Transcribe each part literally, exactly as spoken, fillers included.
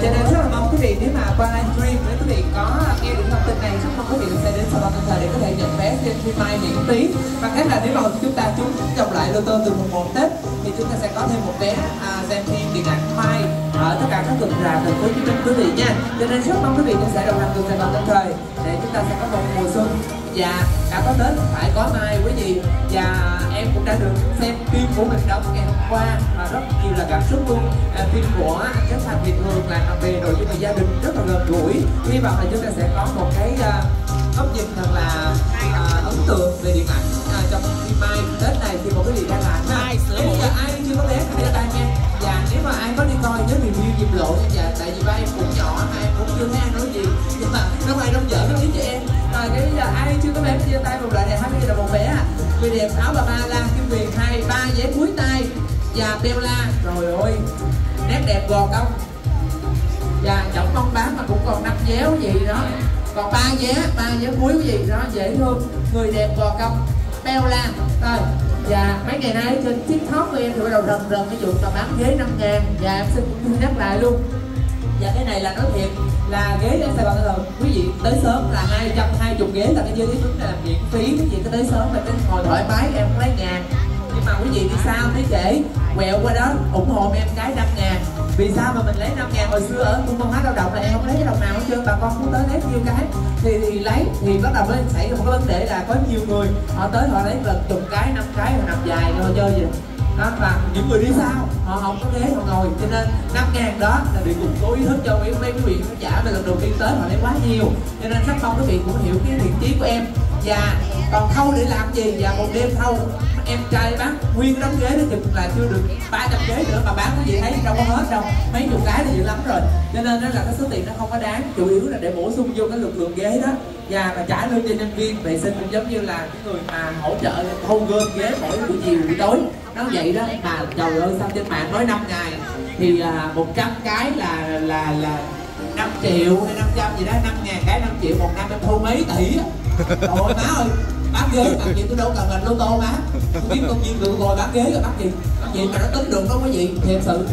cho nên rất là mong quý vị nếu mà qua livestream nếu quý vị có nghe được thông tin này, rất mong quý vị sẽ đến salon Tân Thời để có thể nhận vé xem phim Mai miễn phí. Và khác là nếu mà chúng ta trúng trọng lại lô tô từ mùng một Tết thì chúng ta sẽ có thêm một vé à, xem phim điện ảnh Mai ở tất cả các tuần rạp thành phố Hồ Chí Minh quý vị nha. Cho nên rất mong quý vị cũng sẽ đồng hành cùng Sài Gòn Tân Thời để chúng ta sẽ có một mùa xuân. Dạ, đã có Tết phải có Mai quý vị. Và em cũng đã được xem phim của mình đóng ngày hôm qua và rất nhiều là cảm xúc luôn. À, phim của anh Trấn Thành Việt Hường là về nội dung về gia đình rất là gần gũi. Hy vọng là chúng ta sẽ có một cái uh, góc nhìn thật là uh, ấn tượng về điện ảnh uh, trong phim Mai Tết này khi một cái gì đang làm. Nếu như ai chưa có vé thì đưa tay nha. Và nếu mà ai có đi coi nhớ review dịp lộ nha. Tại vì ba em cũng nhỏ, ai cũng chưa thấy ăn nói gì. Nhưng mà nó ngoài đông dở nó ý cho em. Rồi cái bây giờ ai chưa có vé chia tay một loại này hai mươi là một vé à. Người đẹp áo bà ba Lan Kim Huyền hai ba vé cuối tay và Bella. Rồi ơi nét đẹp gò cong và giọng bông bán mà cũng còn năm véo gì đó, còn ba vé ba vé cuối gì đó dễ thương. Người đẹp gò cong Bella. Rồi và mấy ngày nay trên TikTok của em thì bắt đầu rần rần cái vụ mà bán ghế năm ngàn. Và em xin nhắc lại luôn, và cái này là nói thiệt là ghế đến Sài Gòn Tân Thời quý vị tới sớm là hai trăm hai mươi ghế là cái giới tính là miễn phí. Quý vị cứ tới sớm là cái ngồi thoải mái em lấy ngàn. Nhưng mà quý vị đi sao thấy trễ quẹo qua đó ủng hộ em cái năm ngàn. Vì sao mà mình lấy năm ngàn? Hồi xưa ở cung văn hóa lao động là em không lấy cái đồng nào hết trơn, bà con cũng tới lấy nhiêu cái thì, thì lấy thì bắt đầu mới xảy ra một cái vấn đề là có nhiều người họ tới họ lấy gần chục cái năm cái họ nằm dài rồi chơi gì đó. Và những người đi sau họ không có ghế họ ngồi, cho nên năm ngàn đó là để củng cố ý thức cho mấy mấy quý vị khán giả về lần đầu tiên tới họ lấy quá nhiều. Cho nên rất mong quý vị cũng hiểu cái thiện chí của em. Và còn thâu để làm gì? Và một đêm thâu em trai bán nguyên đống ghế đó chừng là chưa được ba trăm ghế nữa mà bán cái gì thấy đâu có hết đâu, mấy chục cái là dữ lắm rồi. Cho nên đó là cái số tiền nó không có đáng, chủ yếu là để bổ sung vô cái lực lượng ghế đó và mà trả lương cho nhân viên vệ sinh cũng giống như là cái người mà hỗ trợ thâu gom ghế mỗi buổi chiều buổi tối nó vậy đó. Mà trời ơi sao trên mạng nói năm ngày thì là một trăm cái là là là năm triệu hay năm trăm gì đó, năm ngàn cái năm triệu một năm em thu mấy tỷ á. Trời ơi má ơi, bán ghế làm gì tôi đâu cần ngành lô tô má, tôi kiếm công viên được rồi bán ghế rồi bán gì bán gì mà nó tính được đó quý vị thiệt sự.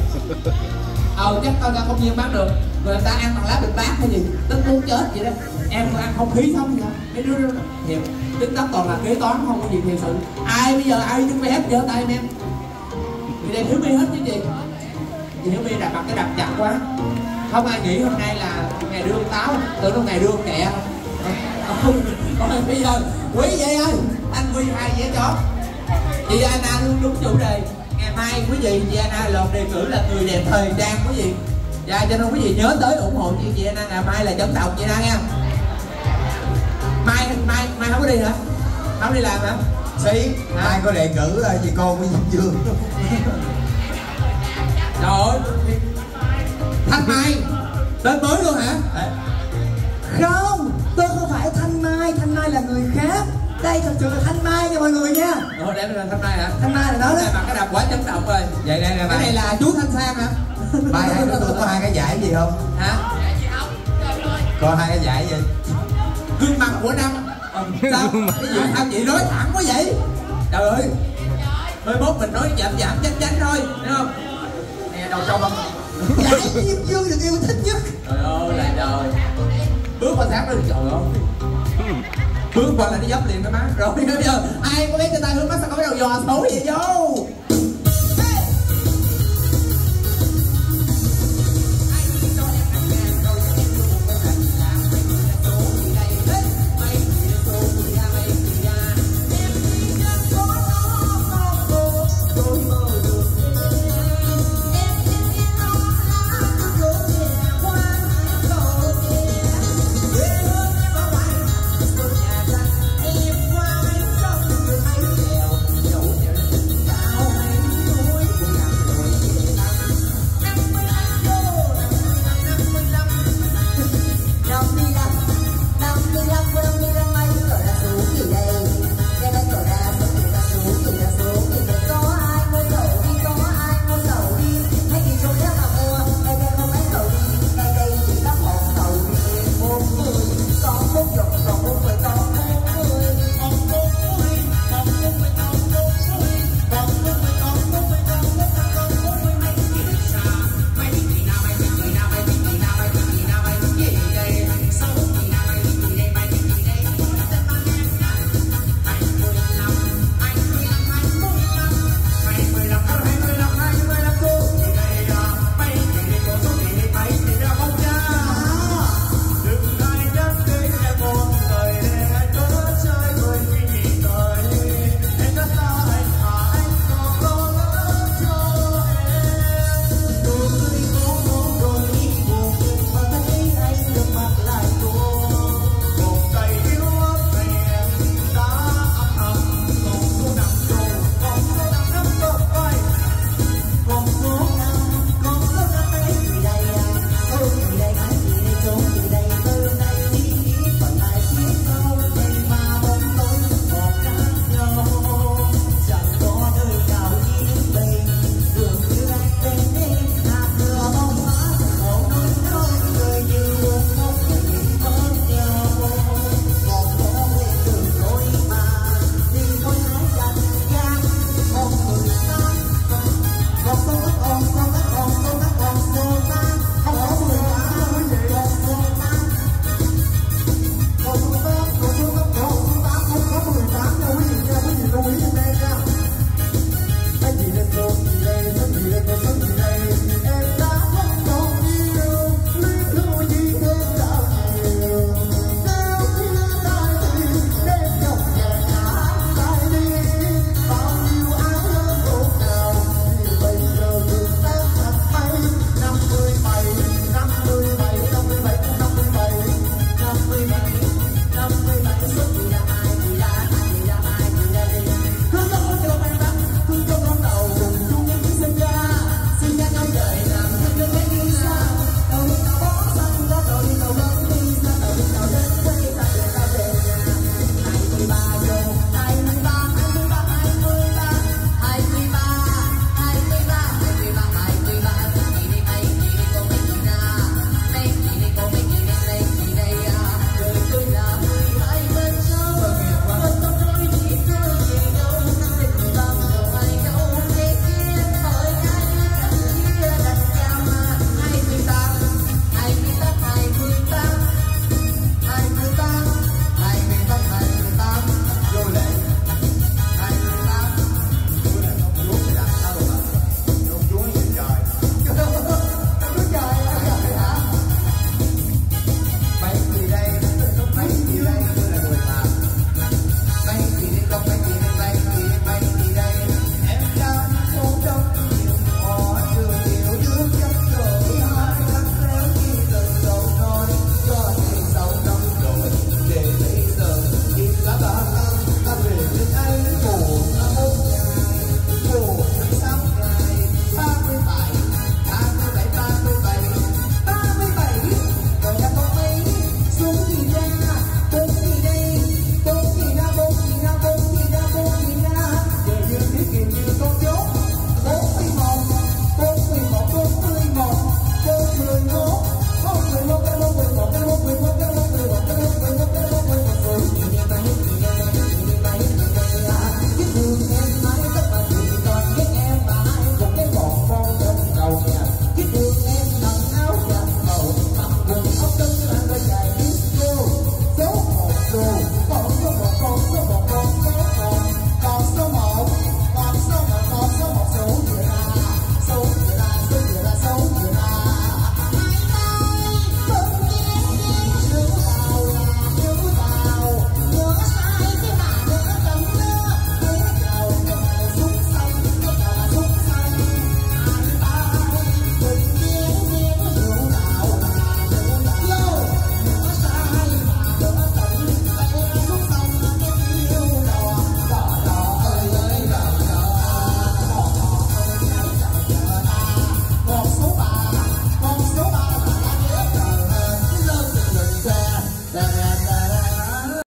Ờ chắc coi ra công viên bán được rồi người ta ăn bằng lá bịch bát hay gì tính muốn chết vậy đó. Em có ăn không khí sống gì không mấy đứa đó thiệt tính tóc toàn là kế toán không có gì thiệt sự. Ai bây giờ ai chứng vé giơ tay em thì đem Hiếu My hết chứ gì. Thì Hiếu My đặt mặt cái đập chặt quá, không ai nghĩ hôm nay là ngày đương táo, tưởng đâu ngày đương kẹ không. Thôi bây giờ quý vị ơi, anh Huy hai vé chó, chị Anna luôn đúng chủ đề. Ngày mai quý vị chị Anna lọt đề cử là người đẹp thời trang quý vị. Dạ cho nên quý vị nhớ tới ủng hộ chị chị Anna. Ngày mai là chấn động chị Anna nha. Mai mai mai không có đi hả? Không đi làm hả? Xí, mai có đề cử gì con với Diêm Dương. Trời ơi, Thanh Mai tên mới luôn hả? Không, tôi không phải Thanh Mai, Thanh Mai là người khác. Đây thật sự là Thanh Mai nha mọi người nha. Ồ, đây là Thanh Mai hả? Thanh Mai là đó đó. Mà cái đập quá chấn động rồi. Vậy đây là cái này là chú Thanh Sang hả? Mai hai đứa tôi có hai cái giải gì không? Hả? Có hai cái giải gì? Gương mặt của năm. Sao? Cái gì sao chị nói thẳng quá vậy? Trời ơi, mai mốt mình nói giảm giảm chánh chánh thôi, thấy không? Nè đầu trâu không? Giải Diêm Dương được yêu thích nhất. Trời ơi là trời. Bước qua sáng lên trời ơi. Bước qua là nó dấp liền cái má. Rồi bây giờ ai có biết cho tay hướng mắt sao có cái đầu giò xấu vậy vô.